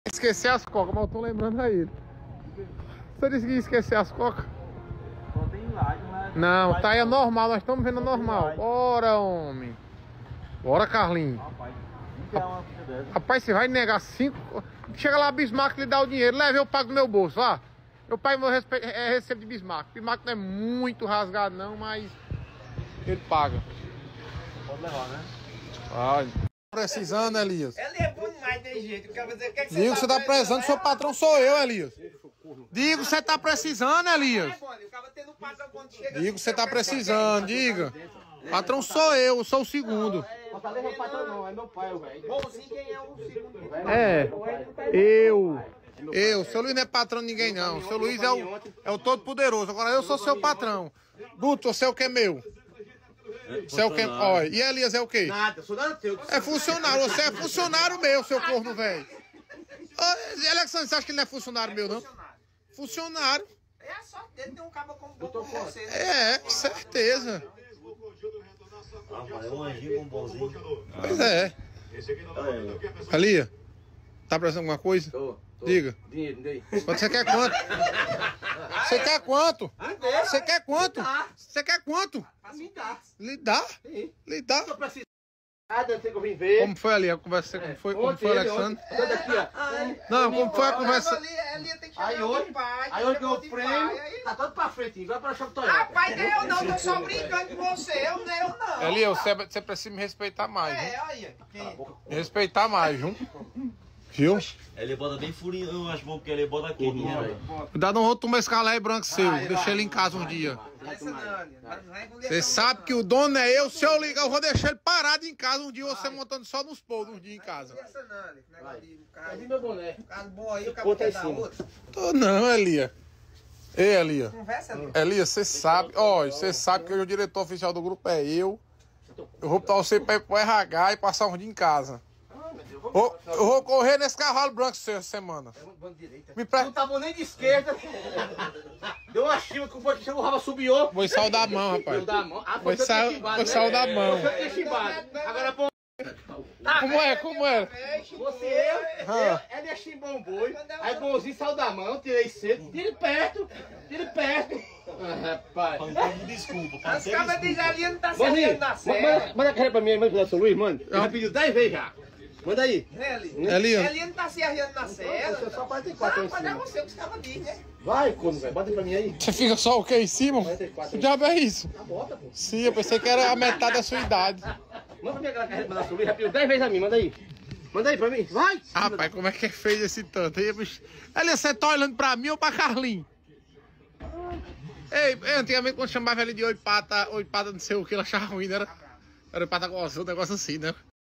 Esquecer as cocas, mas eu tô lembrando aí. Você disse que ia esquecer as cocas? Só tem live, mas... Não, tá aí a normal, nós estamos vendo a normal. Bora, homem. Bora, Carlinhos. Rapaz, não quer uma coisa dessa. Rapaz, você vai negar 5... Chega lá, Bismarck lhe dá o dinheiro. Leve, eu pago do meu bolso, ó. Eu pago meu recebo de Bismarck. Bismarck não é muito rasgado não, mas ele paga. Pode levar, né? Ai. Precisando, Elias. Ele é bom demais, tem jeito. Quer dizer, o que é que Digo, você tá precisando, seu patrão sou eu, Elias. Digo, você tá precisando, Elias. Digo, você tá precisando, diga. Patrão sou eu sou o segundo. Fortaleza é o patrão não, é meu pai, velho. Bonzinho, quem é o segundo? É, eu. Seu Luiz não é patrão de ninguém, não. Seu Luiz é o todo-poderoso. Agora eu sou seu patrão. Guto, você é o que meu? Você é o que? Olha, e Elias é o quê? Nada, sou nada teu. É funcionário, você é funcionário meu, seu corno velho. Alexandre, você acha que ele não é funcionário meu, não? Funcionário. É a sorte dele ter um cabo como você, né? É, certeza. Rapaz, é um anjinho com um bonzinho. Pois é. Alia, tá precisando de alguma coisa? Tô. Diga. Dinheiro, me dei. Você quer quanto? Você quer quanto? Você quer quanto? Você quer quanto? Me dá. Lhe dá? Sim. Lhe dá? Tô precisando. Nada, sei que eu vim ver. Como foi ali a conversa? Como foi, Alexandre? Tô daqui, ó. Não, como foi a conversa? Ele tem que Aí chamar hoje, o pai. aí hoje que eu prêmio, tá todo pra frente, vai pra chave Toyota. Rapaz, eu não, tô só brincando com você, eu não. Eli, você precisa me respeitar mais, viu? É, olha. Me respeitar mais, viu? Viu? Ele bota bem furinho as mãos, porque ele bota aqui, velho. Cuidado, não vou tomar esse calé branco seu. Deixa ele em casa um dia. Você sabe que o dono é eu. Se eu ligar, eu vou deixar ele parado em casa um dia. Você montando só nos polos um dia em casa. Cadê meu boné? Caso bom aí, o cabo quer dar outro. Tô não, Elia. Ei, Elia. Conversa, Elia. Elia, você sabe. Ó, você sabe que hoje o diretor oficial do grupo é eu. Eu vou botar você pra ir pro RH e passar um dia em casa. Eu vou correr nesse cavalo branco essa semana. Me Não tava nem de esquerda. Deu uma chiva que o chegou, o rabo subiu. Vou sair da mão, rapaz. Deu da mão. Ah, Vou sair da mão. Você tem chimbado. Agora, pô. Como é? Você, ele é chimbão boi. Aí, bonzinho saiu da mão, tirei cedo. Tire perto. Rapaz. Desculpa, As cabras dizem ali não tá se Bonzinho, achando na serra. manda a carreira pra mim, manda pro São Luís, mano. Ele já pediu 10 vezes já. Manda aí. Elia. Ele não tá se arriando na serra. Você só 44 em Mas é cima. você que os cabras dizem, né? Vai, quando, velho. Bota aí pra mim aí. Você fica só o que em cima? 44. Que diabo é isso? Ah, bota, pô. Sim, eu pensei que era a metade da sua idade. Manda pra mim aquela carreira pra São Luís. Já pediu 10 vezes a mim, manda aí. Manda aí pra mim. Vai. Rapaz, como é que fez esse tanto? Aí, bicho. Elia, você tá olhando pra mim ou pra Carlinhos? Ei, antigamente quando chamava ele de oipata não sei o que, ele achava ruim, né? Era oipata gozão, um negócio assim, né?